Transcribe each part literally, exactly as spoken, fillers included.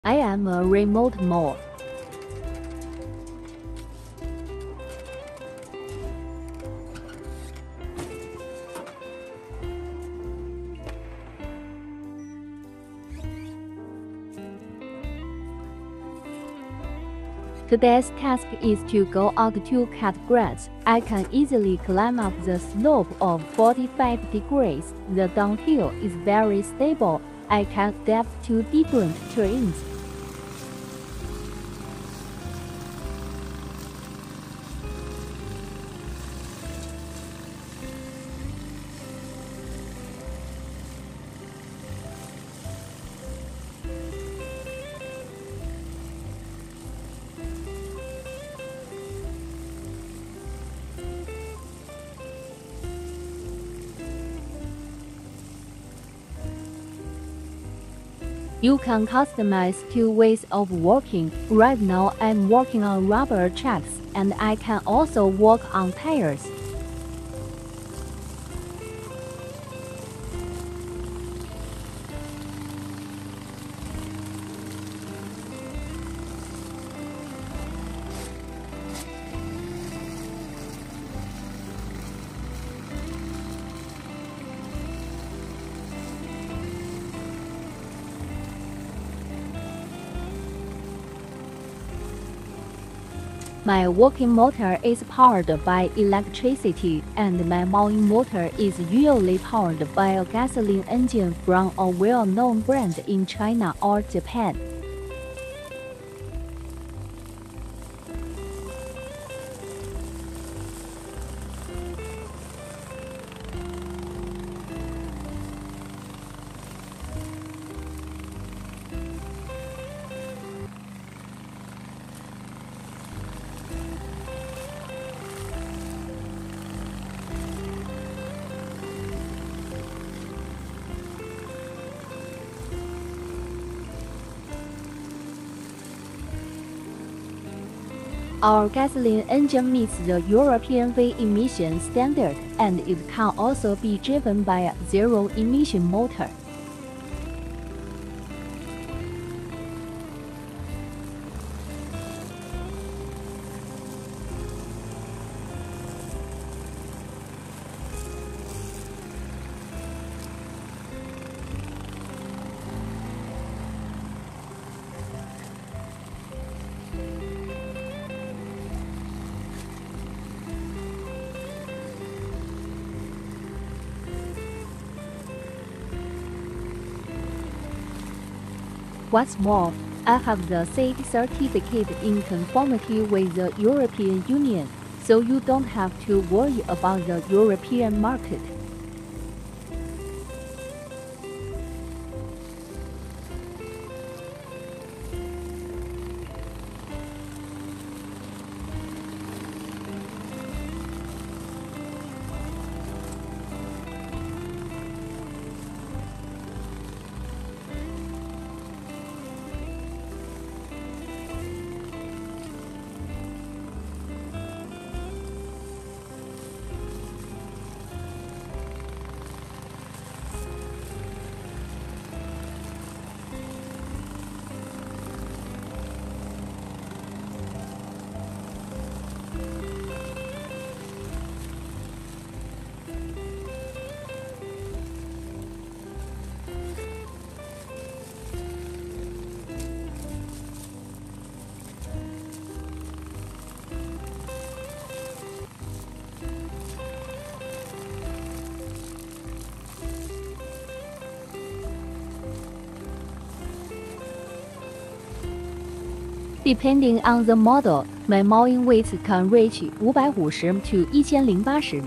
I am a remote mole. Today's task is to go out to cut grass. I can easily climb up the slope of forty-five degrees. The downhill is very stable. I can adapt to different terrains. You can customize two ways of walking. Right now I'm walking on rubber tracks, and I can also walk on tires. My walking motor is powered by electricity, and my mowing motor is usually powered by a gasoline engine from a well-known brand in China or Japan. Our gasoline engine meets the European V emission standard, and it can also be driven by a zero-emission motor. What's more, I have the C E certificate in conformity with the European Union, so you don't have to worry about the European market. Depending on the model, my mowing weight can reach五百五十 to 一千零八十。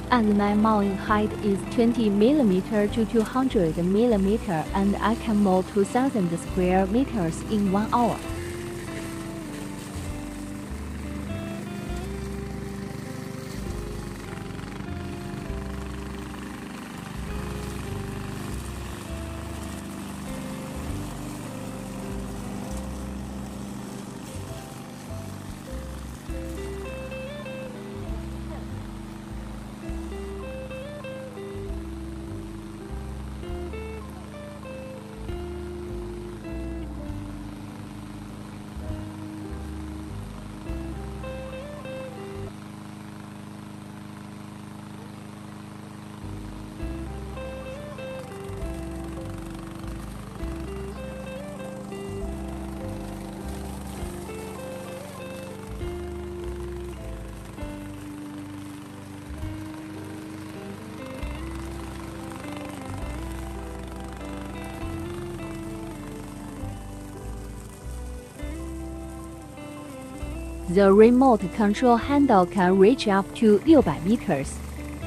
and my mowing height is twenty millimeters to two hundred millimeters, and I can mow two thousand square meters in one hour. The remote control handle can reach up to six hundred meters.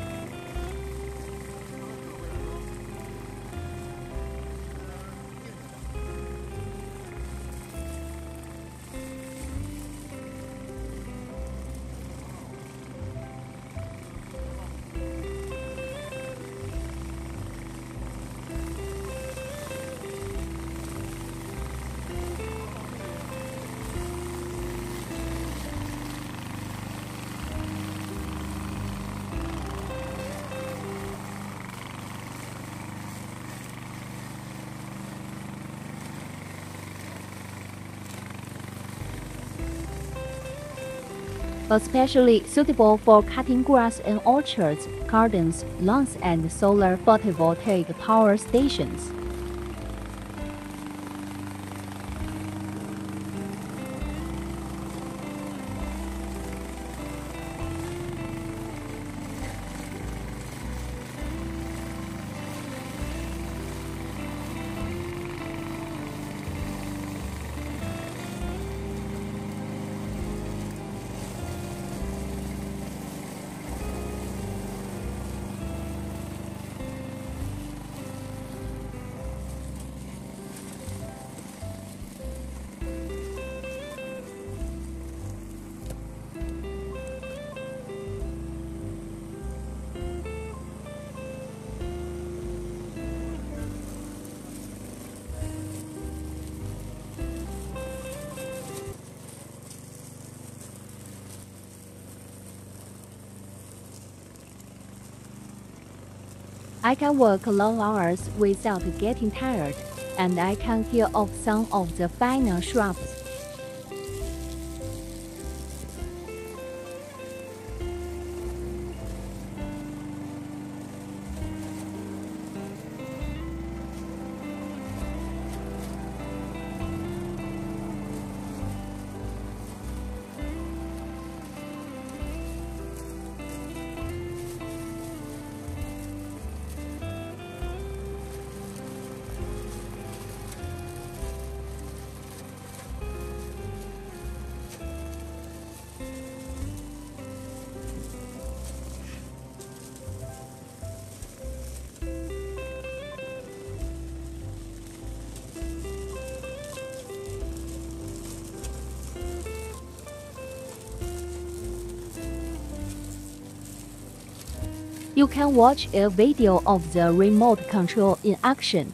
Especially suitable for cutting grass in orchards, gardens, lawns, and solar photovoltaic power stations. I can work long hours without getting tired, and I can peel off some of the finer shrubs. You can watch a video of the remote control in action.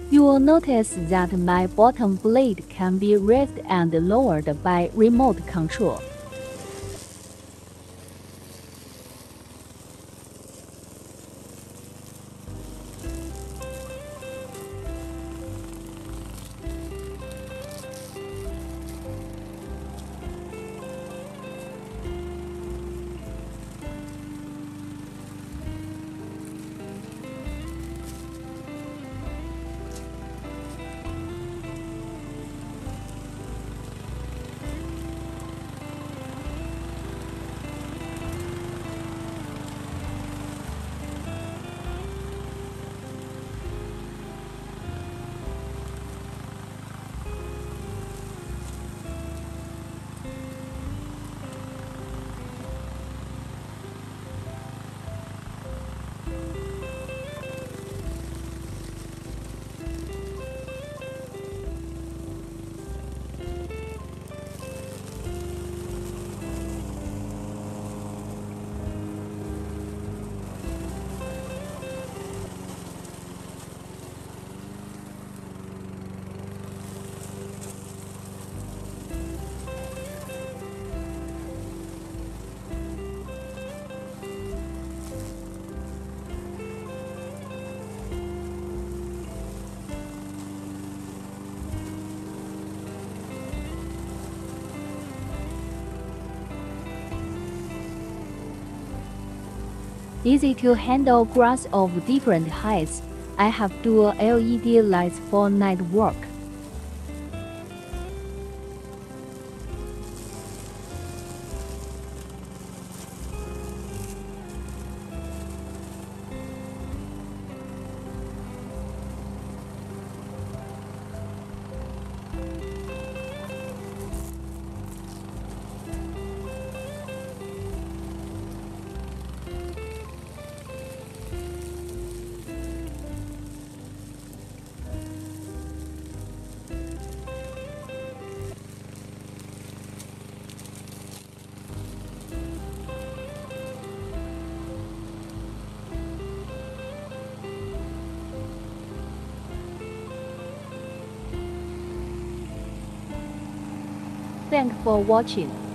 You will notice that my bottom blade can be raised and lowered by remote control. Easy to handle grass of different heights. I have dual L E D lights for night work. Thanks for watching.